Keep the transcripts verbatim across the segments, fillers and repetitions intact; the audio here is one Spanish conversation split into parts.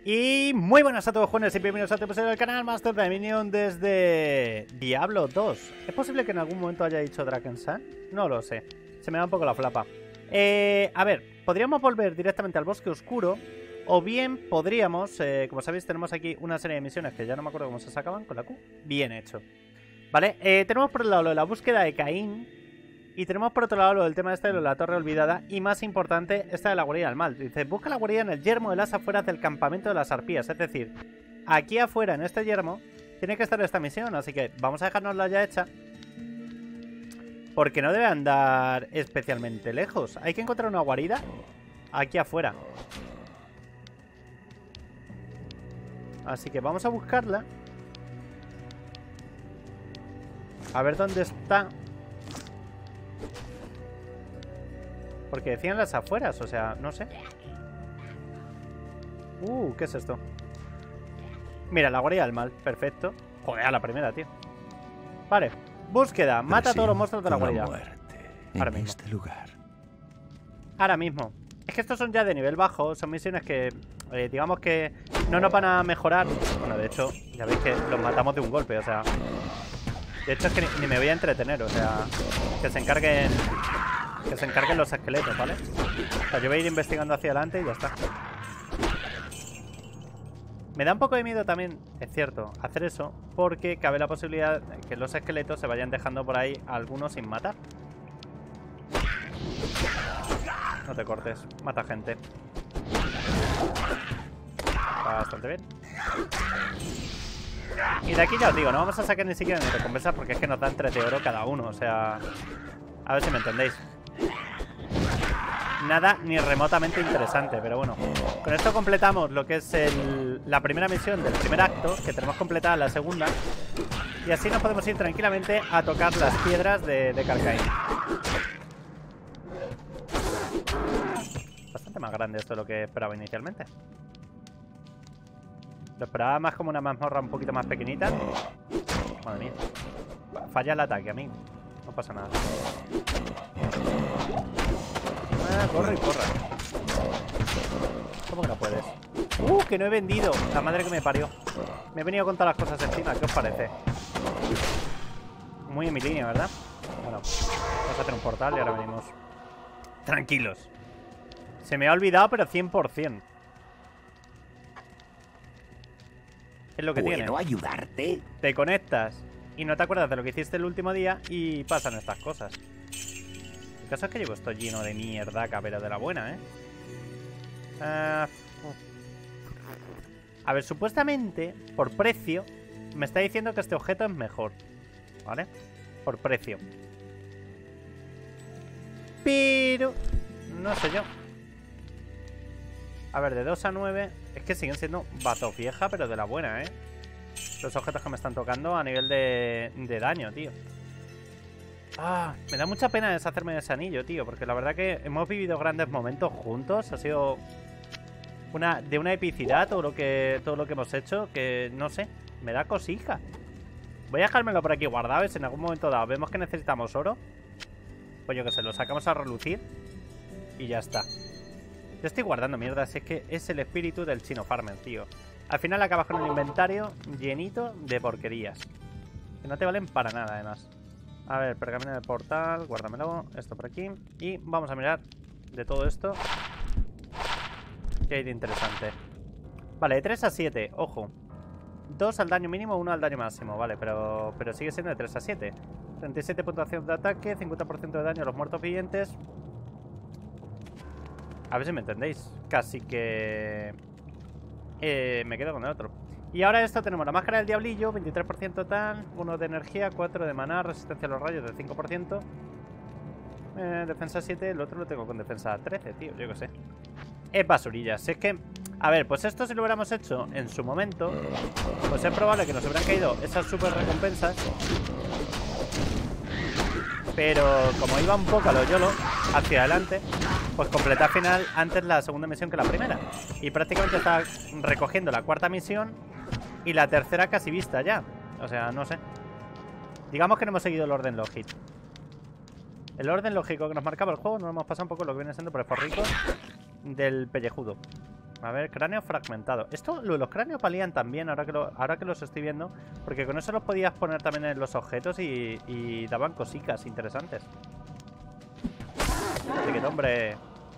Y muy buenas a todos, jóvenes, y bienvenidos a otro episodio del canal Master Dominion desde Diablo dos. ¿Es posible que en algún momento haya dicho Drakensang? No lo sé, se me da un poco la flapa. Eh, a ver, podríamos volver directamente al Bosque Oscuro, o bien podríamos, eh, como sabéis tenemos aquí una serie de misiones que ya no me acuerdo cómo se sacaban, con la Q. Bien hecho. Vale, eh, tenemos por un lado lo de la búsqueda de Caín. Y tenemos por otro lado lo del tema este de la torre olvidada. Y más importante, esta de la guarida del mal. Dice, busca la guarida en el yermo de las afueras del campamento de las arpías. Es decir, aquí afuera en este yermo tiene que estar esta misión. Así que vamos a dejárnosla ya hecha, porque no debe andar especialmente lejos. Hay que encontrar una guarida aquí afuera. Así que vamos a buscarla. A ver dónde está. Porque decían las afueras, o sea, no sé. Uh, ¿qué es esto? Mira, la guarida del mal, perfecto. Joder, a la primera, tío. Vale, búsqueda, mata a todos los monstruos de la guarida. Ahora mismo. Este lugar. Ahora mismo. Es que estos son ya de nivel bajo, son misiones que, eh, digamos que no nos van a mejorar. Bueno, de hecho, ya veis que los matamos de un golpe, o sea. De hecho es que ni, ni me voy a entretener, o sea, que se encarguen... Que se encarguen los esqueletos, ¿vale? O sea, yo voy a ir investigando hacia adelante y ya está. Me da un poco de miedo también, es cierto, hacer eso, porque cabe la posibilidad de que los esqueletos se vayan dejando por ahí algunos sin matar. No te cortes, mata gente. Bastante bien. Y de aquí ya os digo, no vamos a sacar ni siquiera ni recompensas porque es que nos dan tres de oro cada uno, o sea... A ver si me entendéis. Nada ni remotamente interesante, pero bueno. Con esto completamos lo que es el, la primera misión del primer acto, que tenemos completada la segunda. Y así nos podemos ir tranquilamente a tocar las piedras de, de Carcaín. Bastante más grande esto de lo que esperaba inicialmente. Lo esperaba más como una mazmorra un poquito más pequeñita. Madre mía. Falla el ataque, amigo. No pasa nada. Ah, corre y corre. ¿Cómo que no puedes? ¡Uh! Que no he vendido. La madre que me parió. Me he venido con todas las cosas encima. ¿Qué os parece? Muy en mi línea, ¿verdad? Bueno, vamos a hacer un portal y ahora venimos. Tranquilos. Se me ha olvidado, pero cien por cien. Es lo que tiene. ¿Puedo ayudarte? Te conectas y no te acuerdas de lo que hiciste el último día y pasan estas cosas. El caso es que llevo esto lleno de mierda, pero de la buena, ¿eh? Uh, a ver, supuestamente, por precio, me está diciendo que este objeto es mejor, ¿vale? Por precio. Pero... no sé yo. A ver, de dos a nueve... Es que siguen siendo bazos vieja, pero de la buena, ¿eh? Los objetos que me están tocando a nivel de, de daño, tío. Ah, me da mucha pena deshacerme de ese anillo, tío. Porque la verdad que hemos vivido grandes momentos juntos. Ha sido una de una epicidad todo lo que todo lo que hemos hecho. Que no sé, me da cosija. Voy a dejármelo por aquí guardado. Y si en algún momento dado vemos que necesitamos oro, pues yo que sé, lo sacamos a relucir y ya está. Yo estoy guardando mierda, si es que es el espíritu del chino farmer, tío. Al final acabas con un inventario llenito de porquerías que no te valen para nada, además. A ver, pergamino del portal, guárdamelo, esto por aquí. Y vamos a mirar de todo esto qué hay de interesante. Vale, de tres a siete, ojo. dos al daño mínimo, uno al daño máximo. Vale, pero, pero sigue siendo de tres a siete. treinta y siete puntuación de ataque, cincuenta por ciento de daño a los muertos vivientes. A ver si me entendéis. Casi que... Eh, me quedo con el otro. Y ahora esto tenemos la máscara del diablillo, veintitrés por ciento tal, uno de energía, cuatro de maná, resistencia a los rayos del cinco por ciento. Eh, defensa siete, el otro lo tengo con defensa trece, tío, yo qué sé. Es basurilla, si es que... A ver, pues esto si lo hubiéramos hecho en su momento, pues es probable que nos hubieran caído esas super recompensas. Pero como iba un poco a lo YOLO, hacia adelante, pues completé al final antes la segunda misión que la primera. Y prácticamente estaba recogiendo la cuarta misión y la tercera casi vista ya. O sea, no sé. Digamos que no hemos seguido el orden lógico. El orden lógico que nos marcaba el juego, nos hemos pasado un poco lo que viene siendo por el forrico del pellejudo. A ver, cráneo fragmentado. Esto, lo- los cráneos palían también, ahora que, lo, ahora que los estoy viendo. Porque con eso los podías poner también en los objetos y, y daban cositas interesantes. Así que, hombre.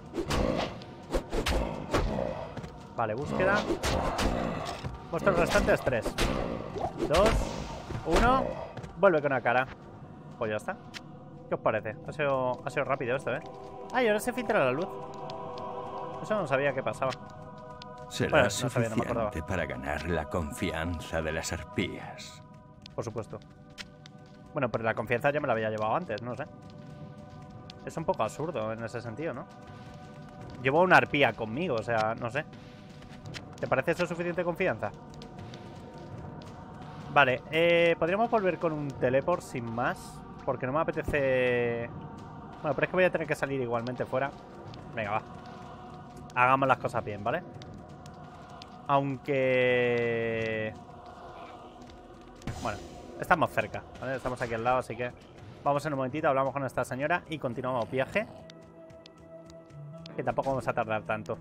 Vale, búsqueda. Vuestros restantes tres. Dos. Uno. Vuelve con la cara. Pues ya está. ¿Qué os parece? Ha sido, ha sido rápido esto, ¿eh? Ah, y ahora se filtra la luz. Eso no sabía qué pasaba. Será Bueno, no suficiente sabía, no me acordaba. para ganar la confianza de las arpías. Por supuesto. Bueno, pero la confianza ya me la había llevado antes, no sé. Es un poco absurdo en ese sentido, ¿no? Llevo una arpía conmigo, o sea, no sé. ¿Te parece eso suficiente confianza? Vale, eh, podríamos volver con un teleport sin más. Porque no me apetece... Bueno, pero es que voy a tener que salir igualmente fuera. Venga, va. Hagamos las cosas bien, ¿vale? Aunque... Bueno, estamos cerca, ¿vale? Estamos aquí al lado, así que... Vamos en un momentito, hablamos con esta señora y continuamos viaje. Que tampoco vamos a tardar tanto.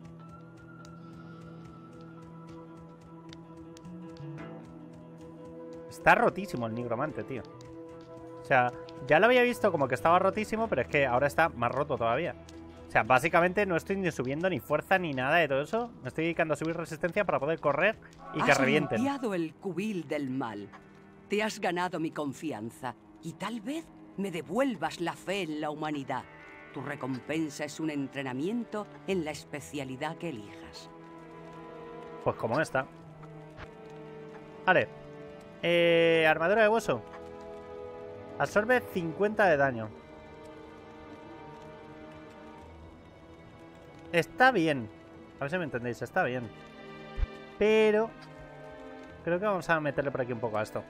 Está rotísimo el nigromante, tío. O sea, ya lo había visto como que estaba rotísimo, pero es que ahora está más roto todavía. O sea, básicamente no estoy ni subiendo ni fuerza ni nada de todo eso. Me estoy dedicando a subir resistencia para poder correr y que Has revienten. Has limpiado el cubil del mal. Te has ganado mi confianza y tal vez me devuelvas la fe en la humanidad. Tu recompensa es un entrenamiento en la especialidad que elijas. Pues como esta. Vale. Eh, armadura de hueso. Absorbe cincuenta de daño. Está bien. A ver si me entendéis, está bien. Pero creo que vamos a meterle por aquí un poco a esto.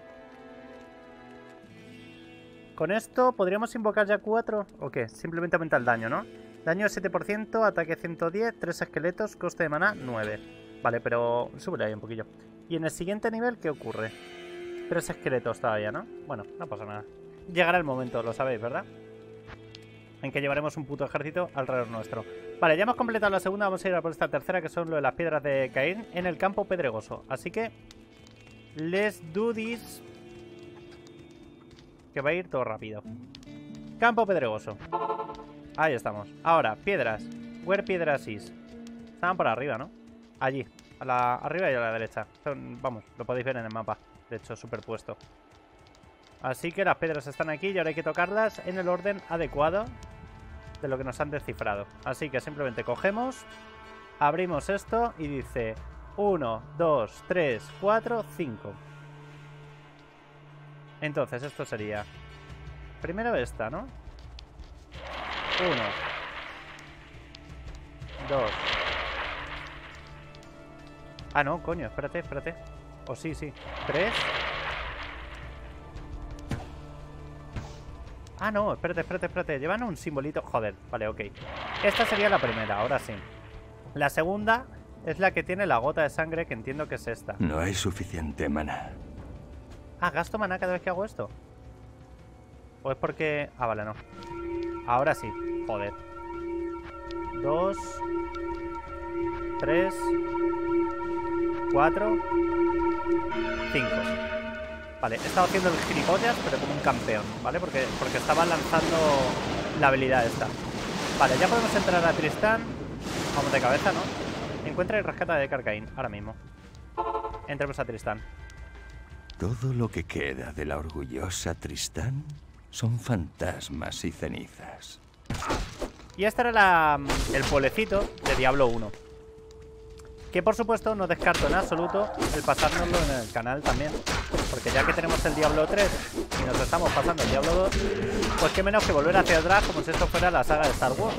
Con esto podríamos invocar ya cuatro. ¿O qué? Simplemente aumenta el daño, ¿no? Daño siete por ciento, ataque ciento diez, tres esqueletos, coste de maná nueve. Vale, pero súbele ahí un poquillo. Y en el siguiente nivel, ¿qué ocurre? Tres esqueletos todavía, ¿no? Bueno, no pasa nada. Llegará el momento, lo sabéis, ¿verdad? En que llevaremos un puto ejército alrededor nuestro. Vale, ya hemos completado la segunda, vamos a ir a por esta tercera, que son lo de las piedras de Caín en el campo pedregoso. Así que... let's do this. Que va a ir todo rápido. Campo pedregoso. Ahí estamos. Ahora, piedras. Where piedras is? Estaban por arriba, ¿no? Allí. A la arriba y a la derecha. Son, vamos, lo podéis ver en el mapa. De hecho, superpuesto. Así que las piedras están aquí y ahora hay que tocarlas en el orden adecuado de lo que nos han descifrado. Así que simplemente cogemos, abrimos esto y dice uno, dos, tres, cuatro, cinco. Entonces esto sería primero esta, ¿no? uno, dos. Ah, no, coño, espérate, espérate. O sí, sí. tres. Ah, no, espérate, espérate, espérate. Llevan un simbolito. Joder, vale, ok. Esta sería la primera, ahora sí. La segunda es la que tiene la gota de sangre, que entiendo que es esta. No hay suficiente maná. Ah, gasto maná cada vez que hago esto. ¿O es porque...? Ah, vale, no. Ahora sí, joder. Dos. Tres. Cuatro. Cinco. Vale, he estado haciendo el gilipollas, pero como un campeón, ¿vale? Porque, porque estaba lanzando la habilidad esta. Vale, ya podemos entrar a Tristán. Vamos de cabeza, ¿no? Encuentra y rescata de Carcaín, ahora mismo. Entremos a Tristán. Todo lo que queda de la orgullosa Tristán son fantasmas y cenizas. Y este era la, el pueblecito de Diablo uno. Que por supuesto no descarto en absoluto el pasárnoslo en el canal también. Porque ya que tenemos el Diablo tres y nos estamos pasando el Diablo dos, pues qué menos que volver hacia atrás como si esto fuera la saga de Star Wars.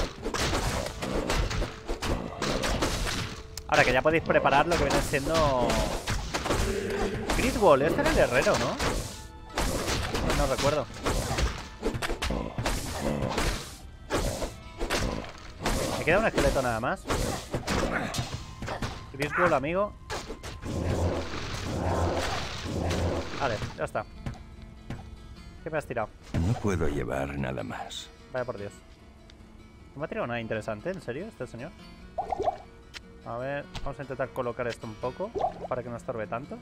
Ahora que ya podéis preparar lo que viene siendo... Griswold, este era el herrero, ¿no? No recuerdo. Me queda un esqueleto nada más. Griswold, amigo. Vale, ya está. ¿Qué me has tirado? No puedo llevar nada más. Vaya por Dios. ¿No me ha tirado nada interesante? ¿En serio este señor? A ver, vamos a intentar colocar esto un poco para que no estorbe tanto.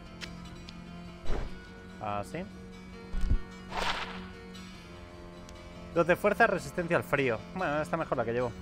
Así. Dos de fuerza, resistencia al frío. Bueno, está mejor la que llevo.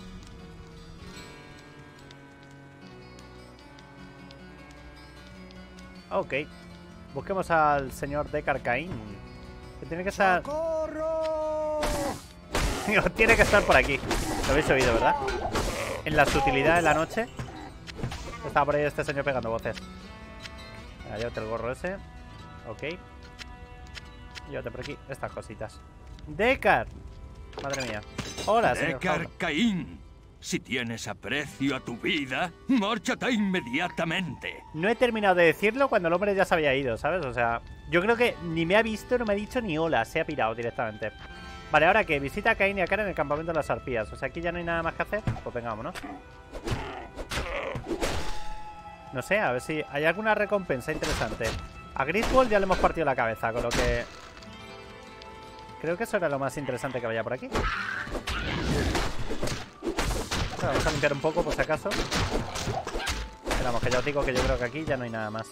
Ok. Busquemos al señor Deckard Cain. Que tiene que estar... ¡Socorro! Tiene que estar por aquí. Lo habéis oído, ¿verdad? En la sutilidad de la noche. Estaba por ahí este señor pegando voces. Venga, llévate el gorro ese. Ok. Llévate por aquí estas cositas. Deckard. Madre mía. Hola, señor Deckard Fauno. Cain, si tienes aprecio a tu vida, márchate inmediatamente. No he terminado de decirlo cuando el hombre ya se había ido, ¿sabes? O sea, yo creo que ni me ha visto, no me ha dicho ni hola. Se ha pirado directamente. Vale, ahora que visita a Cain y a Kara en el campamento de las arpías. O sea, aquí ya no hay nada más que hacer. Pues venga, vámonos. No sé, a ver si hay alguna recompensa interesante. A Griswold ya le hemos partido la cabeza, con lo que... Creo que eso era lo más interesante que había por aquí. Bueno, vamos a limpiar un poco, por si acaso. Pero vamos, que ya os digo que yo creo que aquí ya no hay nada más.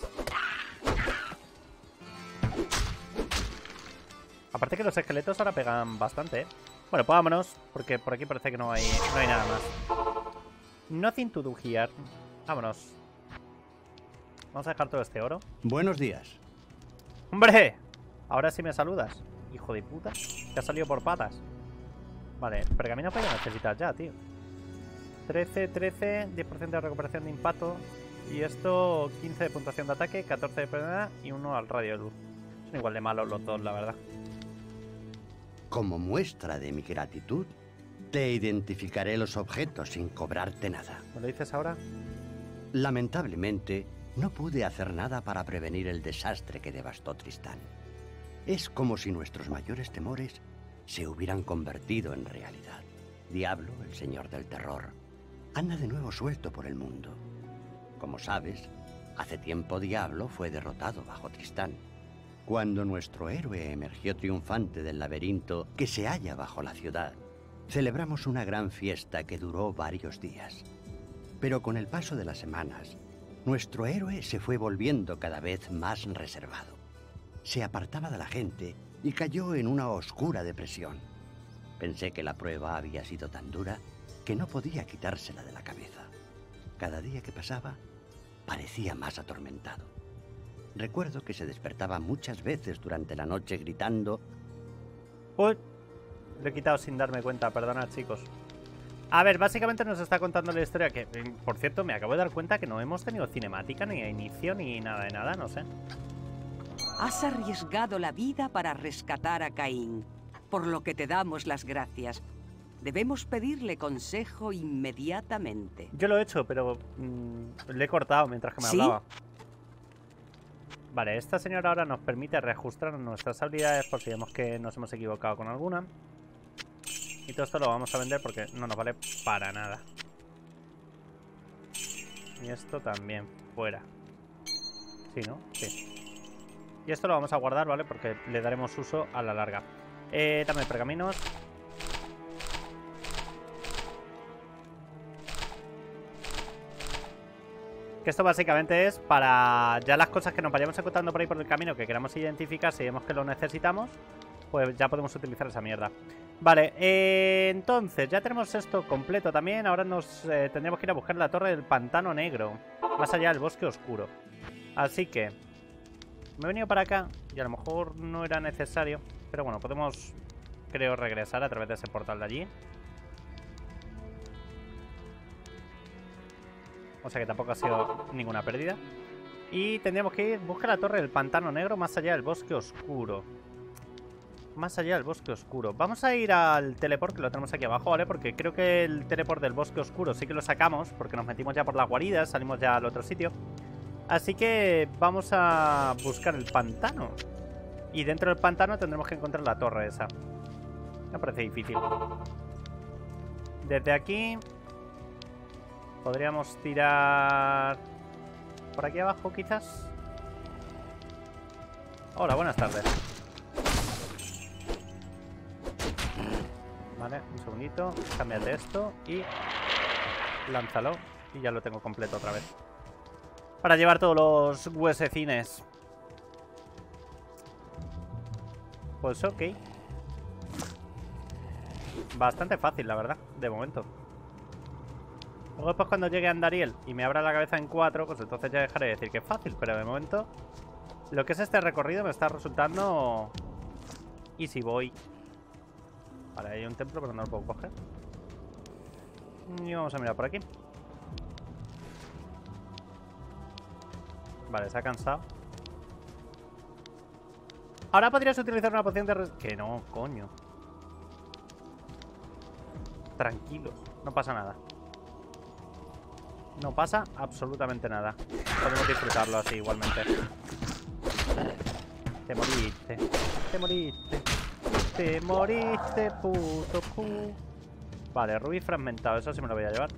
Aparte que los esqueletos ahora pegan bastante, ¿eh? Bueno, pues vámonos, porque por aquí parece que no hay, no hay nada más. Nothing to do here. Vámonos. Vamos a dejar todo este oro. Buenos días. ¡Hombre! Ahora sí me saludas, hijo de puta. Que ha salido por patas. Vale, pergamino para necesitar ya, tío. trece, trece, diez por ciento de recuperación de impacto. Y esto, quince de puntuación de ataque, catorce de pérdida y uno al radio de luz. Son igual de malos los dos, la verdad. Como muestra de mi gratitud, te identificaré los objetos sin cobrarte nada. ¿Me lo dices ahora? Lamentablemente, no pude hacer nada para prevenir el desastre que devastó Tristán. Es como si nuestros mayores temores se hubieran convertido en realidad. Diablo, el señor del terror, anda de nuevo suelto por el mundo. Como sabes, hace tiempo Diablo fue derrotado bajo Tristán. Cuando nuestro héroe emergió triunfante del laberinto que se halla bajo la ciudad, celebramos una gran fiesta que duró varios días. Pero con el paso de las semanas, nuestro héroe se fue volviendo cada vez más reservado. Se apartaba de la gente y cayó en una oscura depresión. Pensé que la prueba había sido tan dura que no podía quitársela de la cabeza. Cada día que pasaba, parecía más atormentado. Recuerdo que se despertaba muchas veces durante la noche gritando... Uy, lo he quitado sin darme cuenta, perdonad, chicos. A ver, básicamente nos está contando la historia que, por cierto, me acabo de dar cuenta que no hemos tenido cinemática, ni inicio, ni nada de nada, no sé. Has arriesgado la vida para rescatar a Caín, por lo que te damos las gracias. Debemos pedirle consejo inmediatamente. Yo lo he hecho, pero mmm, le he cortado mientras que me ¿Sí? hablaba. Vale, esta señora ahora nos permite reajustar nuestras habilidades por si vemos que nos hemos equivocado con alguna. Y todo esto lo vamos a vender porque no nos vale para nada. Y esto también, fuera. Sí, ¿no? Sí. Y esto lo vamos a guardar, ¿vale? Porque le daremos uso a la larga. Eh, dame pergaminos. Que esto básicamente es para ya las cosas que nos vayamos encontrando por ahí por el camino que queramos identificar, si vemos que lo necesitamos, pues ya podemos utilizar esa mierda. Vale, eh, entonces ya tenemos esto completo también. Ahora nos eh, tendríamos que ir a buscar la torre del pantano negro, más allá del bosque oscuro. Así que me he venido para acá y a lo mejor no era necesario, pero bueno, podemos, creo, regresar a través de ese portal de allí. O sea que tampoco ha sido ninguna pérdida. Y tendríamos que ir, busca la torre del pantano negro más allá del bosque oscuro. Más allá del bosque oscuro. Vamos a ir al teleport, que lo tenemos aquí abajo, ¿vale? Porque creo que el teleport del bosque oscuro sí que lo sacamos, porque nos metimos ya por las guaridas, salimos ya al otro sitio. Así que vamos a buscar el pantano. Y dentro del pantano tendremos que encontrar la torre esa. Me parece difícil. Desde aquí podríamos tirar por aquí abajo, quizás. Hola, buenas tardes. Vale, un segundito. Cámbiate esto y lánzalo. Y ya lo tengo completo otra vez. Para llevar todos los huesecines. Pues ok. Bastante fácil, la verdad, de momento. Luego después cuando llegue a Andariel y me abra la cabeza en cuatro, pues entonces ya dejaré de decir que es fácil. Pero de momento, lo que es este recorrido me está resultando easy boy. Vale, hay un templo, pero no lo puedo coger. Y vamos a mirar por aquí. Vale, se ha cansado. Ahora podrías utilizar una poción de... Res que no, coño. Tranquilos, no pasa nada. No pasa absolutamente nada. Podemos disfrutarlo así igualmente. Te moriste. Te moriste. Te moriste, puto pu. Vale, rubí fragmentado. Eso sí me lo voy a llevar.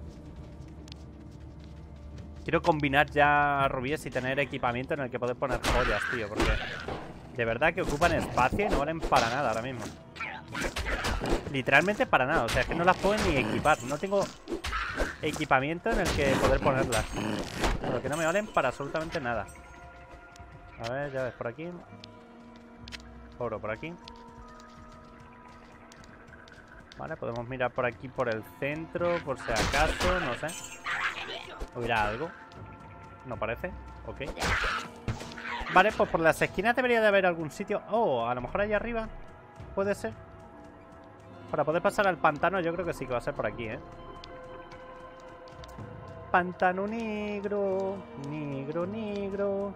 Quiero combinar ya rubíes y tener equipamiento en el que poder poner joyas, tío. Porque de verdad que ocupan espacio y no valen para nada ahora mismo. Literalmente para nada. O sea, es que no las puedo ni equipar. No tengo equipamiento en el que poder ponerlas. Pero que no me valen para absolutamente nada. A ver, llaves por aquí. Oro por aquí. Vale, podemos mirar por aquí por el centro, por si acaso, no sé. ¿Hubiera algo? No parece. Ok. Vale, pues por las esquinas debería de haber algún sitio. Oh, a lo mejor ahí arriba. Puede ser. Para poder pasar al pantano yo creo que sí que va a ser por aquí, ¿eh? Pantano negro. Negro, negro.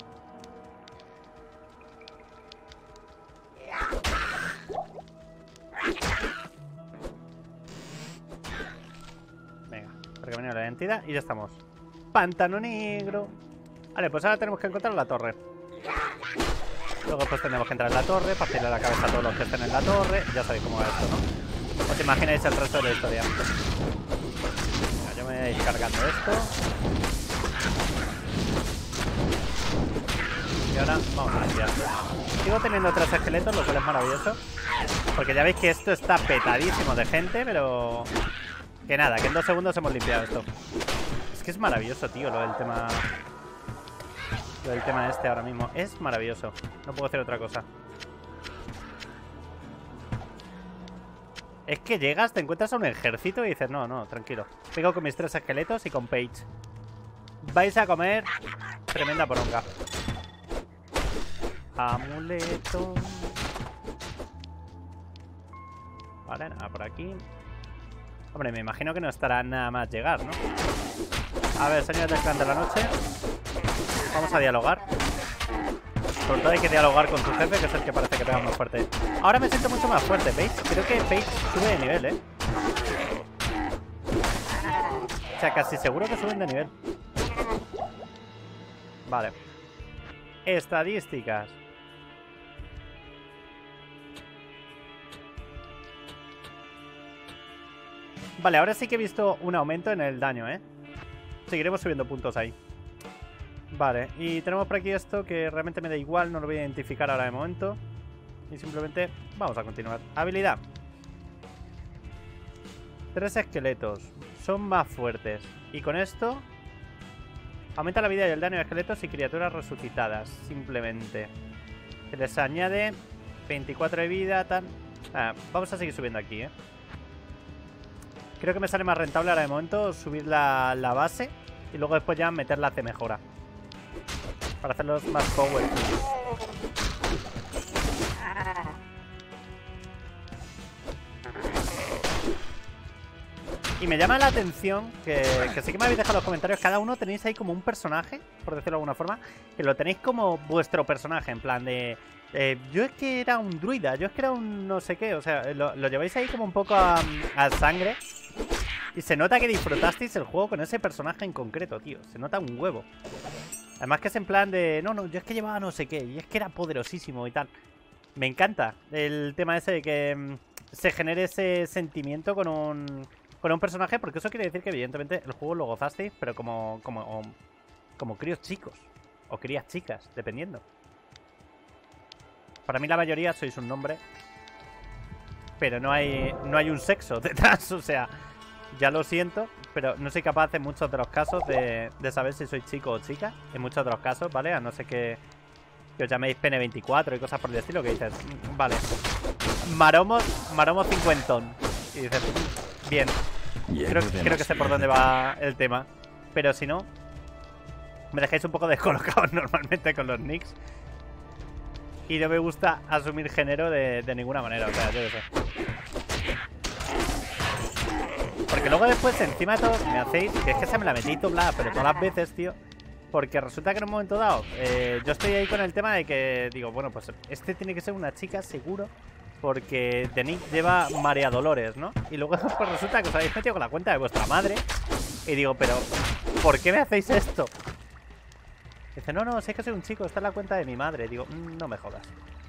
Venga, porque viene la identidad y ya estamos. Pantano negro. Vale, pues ahora tenemos que encontrar la torre. Luego pues tenemos que entrar en la torre, partirle la cabeza a todos los que estén en la torre. Ya sabéis cómo va esto, ¿no? Os imagináis el resto de la historia. Venga, yo me voy a ir cargando esto. Y ahora vamos a limpiar. Sigo teniendo tres esqueletos, lo cual es maravilloso. Porque ya veis que esto está petadísimo de gente, pero... que nada, que en dos segundos hemos limpiado esto. Es que es maravilloso, tío, lo del tema... Lo del tema este ahora mismo. Es maravilloso. No puedo hacer otra cosa. Es que llegas, te encuentras a un ejército y dices, no, no, tranquilo. Vengo con mis tres esqueletos y con Paige. Vais a comer tremenda poronga. Amuleto. Vale, nada por aquí. Hombre, me imagino que no estará nada más llegar, ¿no? A ver, señores del clan de la noche. Vamos a dialogar. Sobre todo hay que dialogar con tu jefe, que es el que parece que pega más fuerte. Ahora me siento mucho más fuerte, ¿veis? Creo que Paige sube de nivel, ¿eh? O sea, casi seguro que suben de nivel. Vale. Estadísticas. Vale, ahora sí que he visto un aumento en el daño, ¿eh? Seguiremos subiendo puntos ahí. Vale, y tenemos por aquí esto que realmente me da igual, no lo voy a identificar ahora de momento. Y simplemente vamos a continuar. Habilidad. Tres esqueletos. Son más fuertes. Y con esto aumenta la vida y el daño de esqueletos y criaturas resucitadas. Simplemente. Se les añade veinticuatro de vida, tal. Ah, vamos a seguir subiendo aquí, ¿eh? Creo que me sale más rentable ahora de momento subir la, la base y luego después ya meterla de mejora. Para hacerlos más power. Y me llama la atención que, que sí que me habéis dejado en los comentarios. Cada uno tenéis ahí como un personaje, por decirlo de alguna forma, que lo tenéis como vuestro personaje. En plan de... Eh, yo es que era un druida, yo es que era un no sé qué. O sea, lo, lo lleváis ahí como un poco a, a sangre. Y se nota que disfrutasteis el juego con ese personaje en concreto, tío. Se nota un huevo. Además que es en plan de... No, no, yo es que llevaba no sé qué. Y es que era poderosísimo y tal. Me encanta el tema ese de que um, se genere ese sentimiento con un... Con un personaje, porque eso quiere decir que evidentemente el juego lo gozasteis, pero como... Como, como críos chicos. O crías chicas, dependiendo. Para mí la mayoría sois un nombre. Pero no hay, no hay un sexo detrás, o sea... ya lo siento, pero no soy capaz en muchos de los casos de, de saber si soy chico o chica. En muchos de los casos, ¿vale? A no ser que, que os llaméis Pene veinticuatro y cosas por el estilo, que dices, vale, Maromo, Maromo cincuentón. Y dices, bien, creo, creo que sé por dónde va el tema. Pero si no, me dejáis un poco descolocados normalmente con los nicks. Y no me gusta asumir género de, de ninguna manera, o sea, yo qué sé. Porque luego después, encima de todo, me hacéis... Que es que se me la metí doblada, pero todas las veces, tío. Porque resulta que en un momento dado, eh, yo estoy ahí con el tema de que digo, bueno, pues este tiene que ser una chica, seguro. Porque de nick lleva María Dolores, ¿no? Y luego pues resulta que os habéis metido con la cuenta de vuestra madre. Y digo, pero ¿por qué me hacéis esto? Dice, no, no, si es que soy un chico, esta es la cuenta de mi madre. Digo, mmm, no me jodas.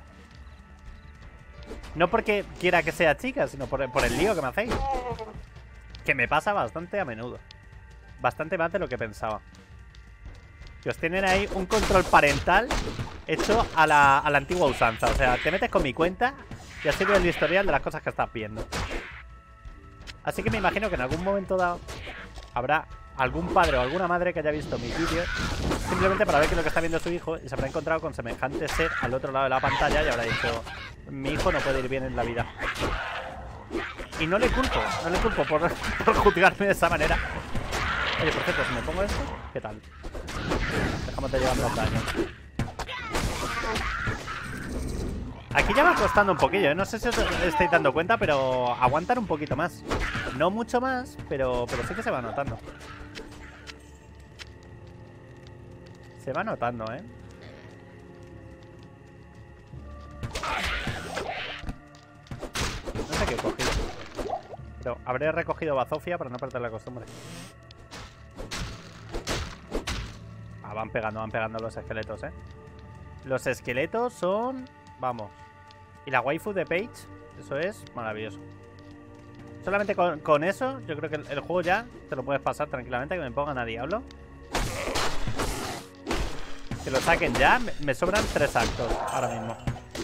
No porque quiera que sea chica, sino por, por el lío que me hacéis. Que me pasa bastante a menudo. Bastante más de lo que pensaba. Que os tienen ahí un control parental hecho a la, a la antigua usanza. O sea, te metes con mi cuenta y así veo el historial de las cosas que estás viendo. Así que me imagino que en algún momento dado habrá algún padre o alguna madre que haya visto mis vídeos simplemente para ver qué es lo que está viendo su hijo y se habrá encontrado con semejante ser al otro lado de la pantalla y habrá dicho, mi hijo no puede ir bien en la vida. Y no le culpo, no le culpo por, por juzgarme de esa manera. Oye, por cierto, si me pongo esto, ¿qué tal? Dejamos de llevar los daños. Aquí ya va costando un poquillo, ¿eh? No sé si os estáis dando cuenta, pero aguantar un poquito más. No mucho más, pero, pero sí que se va notando. Se va notando, ¿eh? No sé qué he cogido. Pero habré recogido bazofia para no perder la costumbre. Ah, van pegando, van pegando los esqueletos, ¿eh? Los esqueletos son... Vamos. Y la waifu de Paige, eso es maravilloso. Solamente con, con eso, yo creo que el, el juego ya te lo puedes pasar tranquilamente. Que me pongan a Diablo. Que lo saquen ya. Me, me sobran tres actos ahora mismo.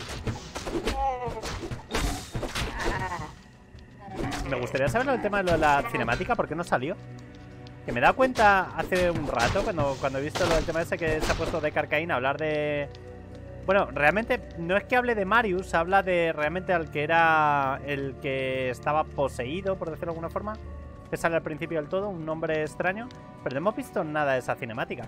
Me gustaría saber el tema de lo de la cinemática. ¿Por qué no salió? Que me he dado cuenta hace un rato, cuando, cuando he visto lo del tema ese que se ha puesto de Carcaín a hablar de... Bueno, realmente no es que hable de Marius, habla de realmente al que era el que estaba poseído, por decirlo de alguna forma. Que sale al principio del todo, un nombre extraño. Pero no hemos visto nada de esa cinemática.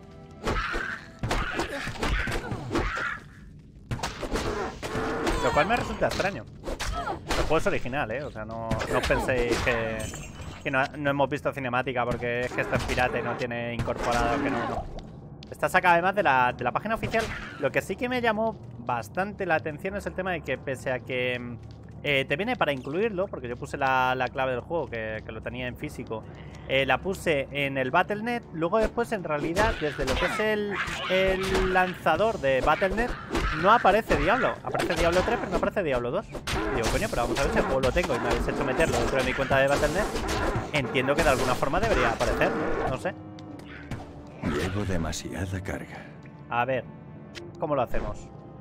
Lo cual me resulta extraño. El juego es original, ¿eh? O sea, no, no penséis que, que no, no hemos visto cinemática porque es que esto es pirata y no tiene incorporado, que no, no. Está sacada además de la, de la página oficial. Lo que sí que me llamó bastante la atención es el tema de que pese a que eh, te viene para incluirlo, porque yo puse la, la clave del juego, que, que lo tenía en físico, eh, la puse en el Battle punto net, luego después en realidad desde lo que es el, el lanzador de Battle punto net no aparece Diablo. Aparece Diablo tres, pero no aparece Diablo dos. Y digo, coño, pero vamos a ver si el juego lo tengo y me habéis hecho meterlo dentro de mi cuenta de Battle punto net. Entiendo que de alguna forma debería aparecer, no sé. Llevo demasiada carga. A ver, ¿cómo lo hacemos?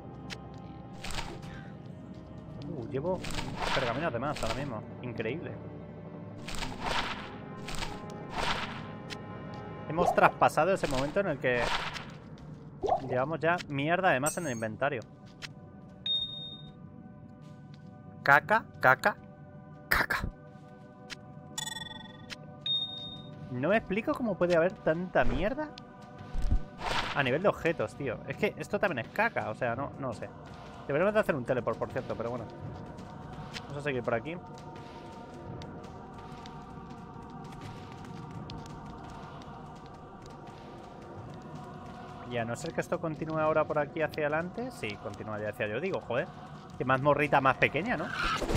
Uh, llevo pergaminos de más ahora mismo. Increíble. Hemos traspasado ese momento en el que llevamos ya mierda de más en el inventario. Caca, caca, caca. No me explico cómo puede haber tanta mierda a nivel de objetos, tío. Es que esto también es caca, o sea, no, no sé. Deberíamos de hacer un teleport, por cierto, pero bueno. Vamos a seguir por aquí. Y a no ser que esto continúe ahora por aquí hacia adelante. Sí, continúa ya hacia yo digo, joder. Que más morrita más pequeña, ¿no?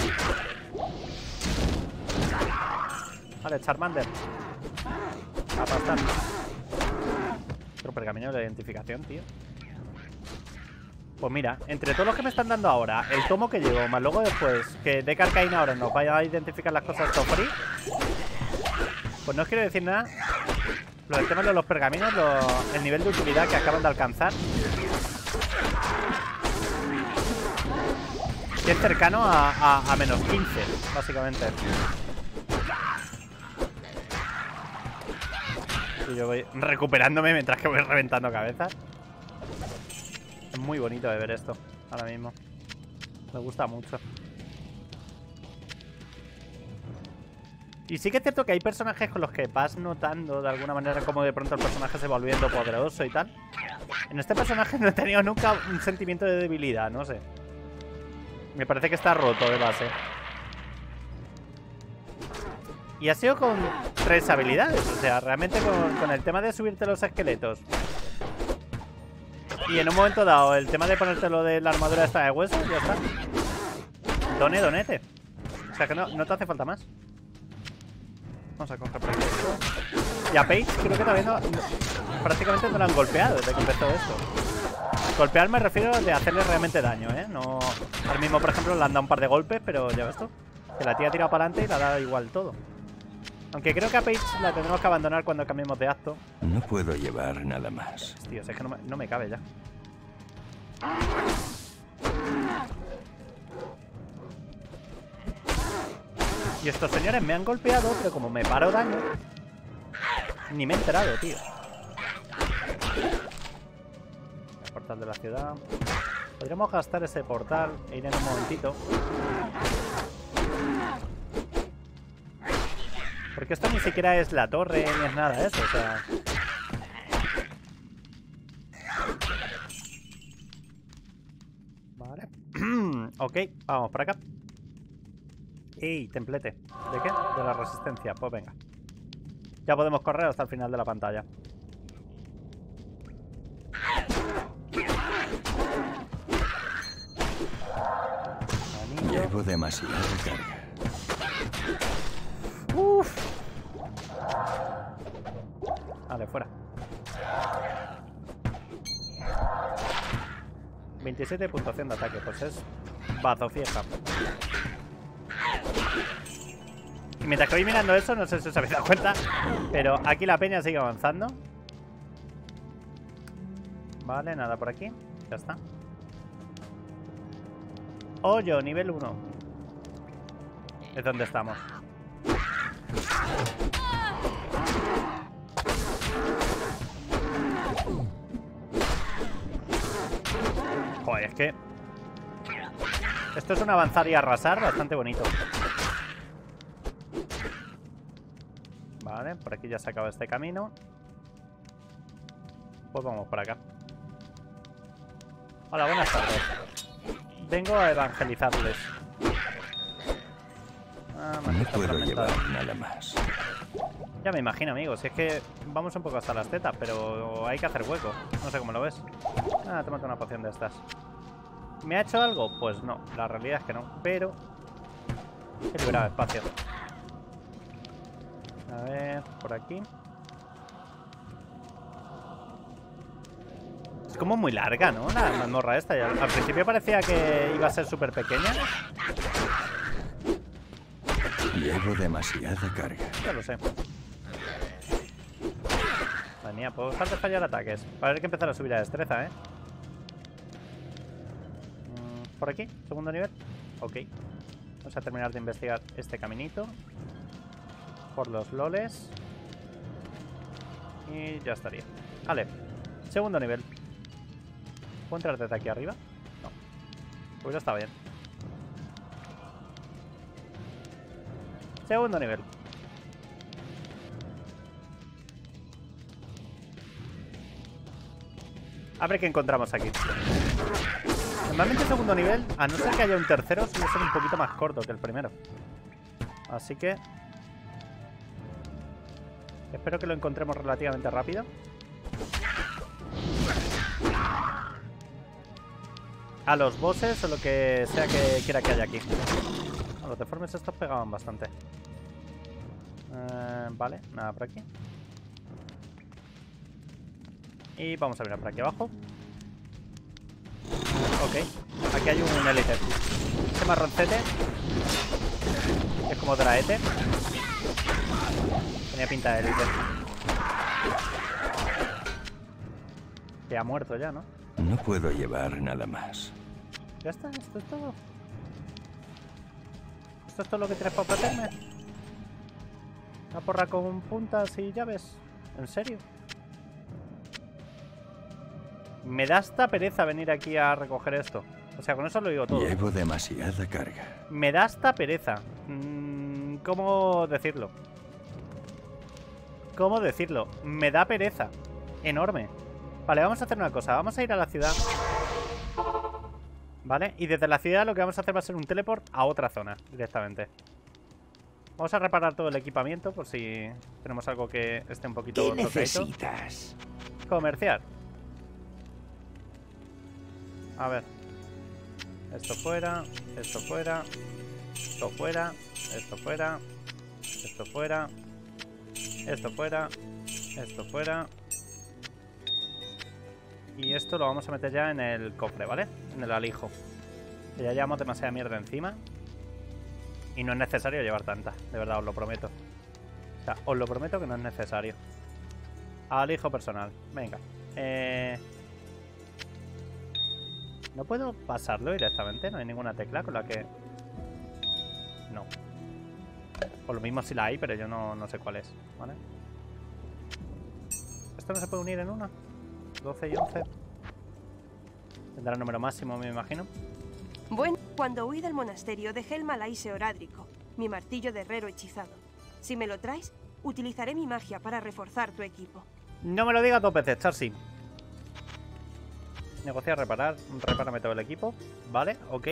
Vale, Charmander. A pasar. Otro pergamino de identificación, tío. Pues mira, entre todos los que me están dando ahora, el tomo que llevo, más luego después que de Carcaín ahora nos vaya a identificar las cosas top free, pues no os quiero decir nada. Lo del tema de los pergaminos, lo, el nivel de utilidad que acaban de alcanzar, que es cercano a, a, a menos quince, básicamente. Y yo voy recuperándome mientras que voy reventando cabezas. Es muy bonito de ver esto ahora mismo. Me gusta mucho. Y sí que es cierto que hay personajes con los que vas notando de alguna manera como de pronto el personaje se va volviendo poderoso y tal. En este personaje no he tenido nunca un sentimiento de debilidad, no sé. Me parece que está roto de base. Y ha sido con tres habilidades. O sea, realmente con, con el tema de subirte los esqueletos. Y en un momento dado, el tema de ponerte lo de la armadura esta de hueso, ya está. Done, donete. O sea que no, no te hace falta más. Vamos a coger por aquí esto. Y a Paige creo que también no, no, prácticamente no la han golpeado desde que empezó esto. Golpear me refiero de hacerle realmente daño, ¿eh? No. Ahora mismo, por ejemplo, le han dado un par de golpes, pero ya ves tú. Que la tía ha tirado para adelante y le ha dado igual todo. Aunque creo que a Paige la tendremos que abandonar cuando cambiemos de acto. No puedo llevar nada más. Tío, es que no me, no me cabe ya. Y estos señores me han golpeado, pero como me paro daño, ni me he enterado, tío. El portal de la ciudad. Podríamos gastar ese portal e ir en un momentito. Porque esto ni siquiera es la torre ni es nada de eso, o sea... Vale. Ok, vamos para acá. ¡Ey, templete! ¿De qué? De la resistencia. Pues venga. Ya podemos correr hasta el final de la pantalla. Anillo. Llevo demasiada carga. Uff. Vale, fuera. veintisiete de puntuación de ataque. Pues es bazofieja. Y mientras que voy mirando eso, no sé si os habéis dado cuenta, pero aquí la peña sigue avanzando. Vale, nada por aquí. Ya está. Hoyo, nivel uno. Es donde estamos. Joder, es que... esto es un avanzar y arrasar bastante bonito. Vale, por aquí ya se acaba este camino. Pues vamos por acá. Hola, buenas tardes. Vengo a evangelizarles. Ah, no puedo llevar nada más. Ya me imagino, amigos. Si es que vamos un poco hasta las tetas, pero hay que hacer hueco. No sé cómo lo ves. Ah, tómate una poción de estas. ¿Me ha hecho algo? Pues no, la realidad es que no. Pero he liberado espacio. A ver, por aquí. Es como muy larga, ¿no? La mazmorra esta. Al, al principio parecía que iba a ser súper pequeña. Llevo demasiada carga. Ya lo sé. Madre mía, puedo dejar de fallar ataques. Va a haber que empezar a subir la destreza, ¿eh? ¿Por aquí? ¿Segundo nivel? Ok. Vamos a terminar de investigar este caminito. Por los loles. Y ya estaría. Vale. Segundo nivel. ¿Puedo entrar desde aquí arriba? No. Pues ya está bien. Segundo nivel. A ver qué encontramos aquí. Normalmente el segundo nivel, a no ser que haya un tercero, suele ser un poquito más corto que el primero. Así que... espero que lo encontremos relativamente rápido. A los bosses o lo que sea que quiera que haya aquí. A los deformes estos pegaban bastante. Eh, vale, nada por aquí. Y vamos a mirar por aquí abajo. Ok, aquí hay un élite. Este marroncete es como Draete. Tenía pinta de élite. Que ha muerto ya, ¿no? No puedo llevar nada más. Ya está, esto es todo. ¿Esto es todo lo que tienes para ofrecerme? Una porra con puntas y llaves. ¿En serio? Me da hasta pereza venir aquí a recoger esto. O sea, con eso lo digo todo. Llevo demasiada carga. Me da hasta pereza. Mm, ¿Cómo decirlo? ¿Cómo decirlo? Me da pereza. Enorme. Vale, vamos a hacer una cosa. Vamos a ir a la ciudad. Vale, y desde la ciudad lo que vamos a hacer va a ser un teleport a otra zona directamente. Vamos a reparar todo el equipamiento por si tenemos algo que esté un poquito ¿Qué tocadito. necesitas? Comerciar. A ver. Esto fuera, esto fuera, esto fuera, esto fuera, esto fuera, esto fuera, esto fuera. Y esto lo vamos a meter ya en el cofre, ¿vale? En el alijo. Que ya llevamos demasiada mierda encima. Y no es necesario llevar tanta, de verdad, os lo prometo. O sea, os lo prometo que no es necesario. Alijo personal, venga. Eh... ¿No puedo pasarlo directamente? No hay ninguna tecla con la que... No. O lo mismo si la hay, pero yo no, no sé cuál es, ¿vale? ¿Esto no se puede unir en una? doce y once. Tendrá el número máximo, me imagino. Bueno, cuando huí del monasterio dejé el Malaise Orádrico, mi martillo de herrero hechizado. Si me lo traes, utilizaré mi magia para reforzar tu equipo. No me lo digas dos veces, Charsi. Negociar, reparar. Repárame todo el equipo. Vale, ok.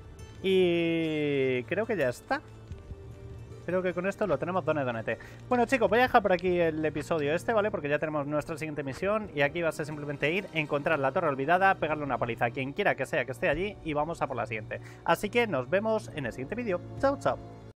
Y creo que ya está. Creo que con esto lo tenemos done donete. Bueno, chicos, voy a dejar por aquí el episodio este, ¿vale? Porque ya tenemos nuestra siguiente misión. Y aquí va a ser simplemente ir, encontrar la torre olvidada, pegarle una paliza a quien quiera que sea que esté allí. Y vamos a por la siguiente. Así que nos vemos en el siguiente vídeo. Chao, chao.